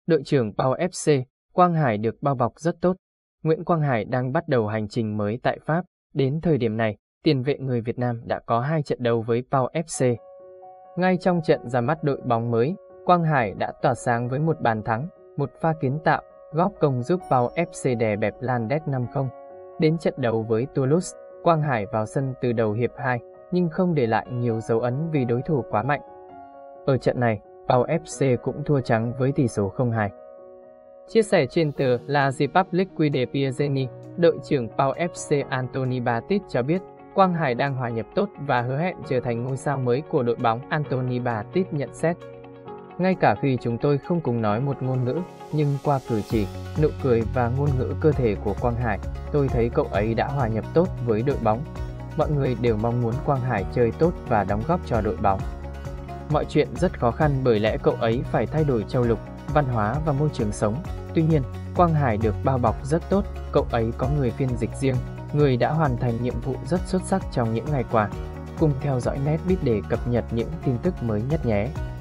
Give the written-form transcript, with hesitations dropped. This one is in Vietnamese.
Đội trưởng PAOK FC, Quang Hải được bao bọc rất tốt. Nguyễn Quang Hải đang bắt đầu hành trình mới tại Pháp. Đến thời điểm này, tiền vệ người Việt Nam đã có 2 trận đấu với PAOK FC. Ngay trong trận ra mắt đội bóng mới, Quang Hải đã tỏa sáng với một bàn thắng, một pha kiến tạo, góp công giúp PAOK FC đè bẹp Landes 5-0. Đến trận đấu với Toulouse, Quang Hải vào sân từ đầu hiệp 2, nhưng không để lại nhiều dấu ấn vì đối thủ quá mạnh. Ở trận này, PAOK FC cũng thua trắng với tỷ số 0-2. Chia sẻ trên tờ La Repubblique de Piazzini, đội trưởng PAOK FC Anthony Batist cho biết Quang Hải đang hòa nhập tốt và hứa hẹn trở thành ngôi sao mới của đội bóng. Anthony Batist nhận xét: ngay cả khi chúng tôi không cùng nói một ngôn ngữ, nhưng qua cử chỉ, nụ cười và ngôn ngữ cơ thể của Quang Hải, tôi thấy cậu ấy đã hòa nhập tốt với đội bóng. Mọi người đều mong muốn Quang Hải chơi tốt và đóng góp cho đội bóng. Mọi chuyện rất khó khăn bởi lẽ cậu ấy phải thay đổi châu lục, văn hóa và môi trường sống. Tuy nhiên, Quang Hải được bao bọc rất tốt, cậu ấy có người phiên dịch riêng, người đã hoàn thành nhiệm vụ rất xuất sắc trong những ngày qua. Cùng theo dõi Netbeat để cập nhật những tin tức mới nhất nhé!